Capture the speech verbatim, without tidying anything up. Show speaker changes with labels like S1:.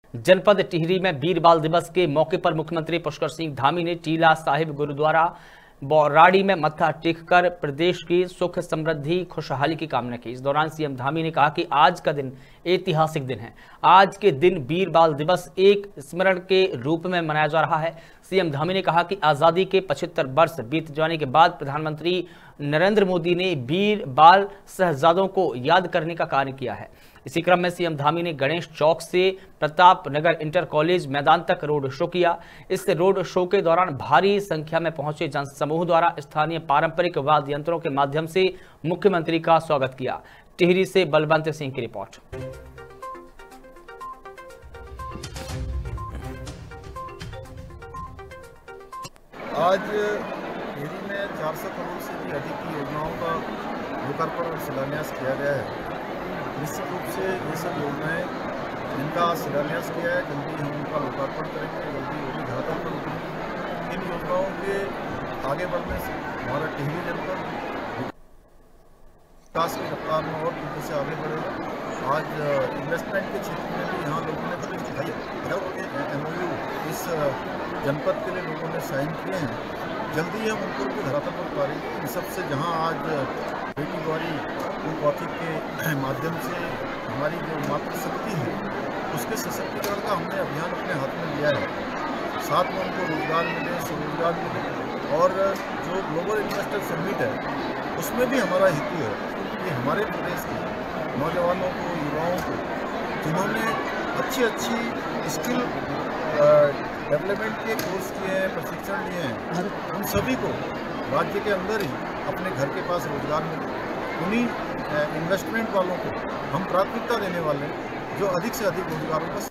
S1: जनपद टिहरी में वीर बाल दिवस के मौके पर मुख्यमंत्री पुष्कर सिंह धामी ने टीला साहिब गुरुद्वारा बौराड़ी में मत्था टेककर प्रदेश की सुख समृद्धि खुशहाली की कामना की। इस दौरान सीएम धामी ने कहा कि आज का दिन ऐतिहासिक दिन है। आज के दिन वीर बाल दिवस एक स्मरण के रूप में मनाया जा रहा है। सीएम धामी ने कहा कि आज़ादी के पचहत्तर वर्ष बीत जाने के बाद प्रधानमंत्री नरेंद्र मोदी ने वीर बाल शहजादों को याद करने का कार्य किया है। इसी क्रम में सीएम धामी ने गणेश चौक से प्रताप नगर इंटर कॉलेज मैदान तक रोड शो किया। इस रोड शो के दौरान भारी संख्या में पहुंचे जनसमूह द्वारा स्थानीय पारंपरिक वाद्य यंत्रों के माध्यम से मुख्यमंत्री का स्वागत किया। टिहरी से बलवंत सिंह की रिपोर्ट।
S2: आज टिहरी में चार सौ करोड़ से भी अधिक की योजनाओं का लोकार्पण और शिलान्यास किया गया है। निश्चित रूप से ये सब योजनाएं जिनका शिलान्यास किया है, जल्दी हम उनका लोकार्पण करेंगे, जल्दी वो भी धरातल पर उतरेंगी। इन योजनाओं के आगे बढ़ने से हमारा टिहरी जनपद विकास की रफ्तार में और तेजी से आगे बढ़ेगा। आज इन्वेस्टमेंट के क्षेत्र में भी यहाँ लोगों ने कदम दिखाई है। एमओयू इस जनपद के लिए लोगों ने साइन किए हैं। जल्दी हम उनको भी धरातल पर उतारेंगे। इन सबसे जहाँ आज बेटी द्वारी कॉफी के माध्यम से हमारी जो मातृशक्ति है उसके सशक्तिकरण का हमने अभियान अपने हाथ में लिया है। साथ में उनको रोजगार मिले, स्वरोजगार मिले, और जो ग्लोबल इन्वेस्टर समिट है उसमें भी हमारा हेतु है कि हमारे प्रदेश के नौजवानों को, युवाओं को, जिन्होंने अच्छी अच्छी स्किल डेवलपमेंट के कोर्स किए हैं, प्रशिक्षण लिए हैं, उन सभी को राज्य के अंदर ही अपने घर के पास रोजगार मिले। उन्हीं इन्वेस्टमेंट वालों को हम प्राथमिकता देने वाले हैं जो अधिक से अधिक रोजगारों का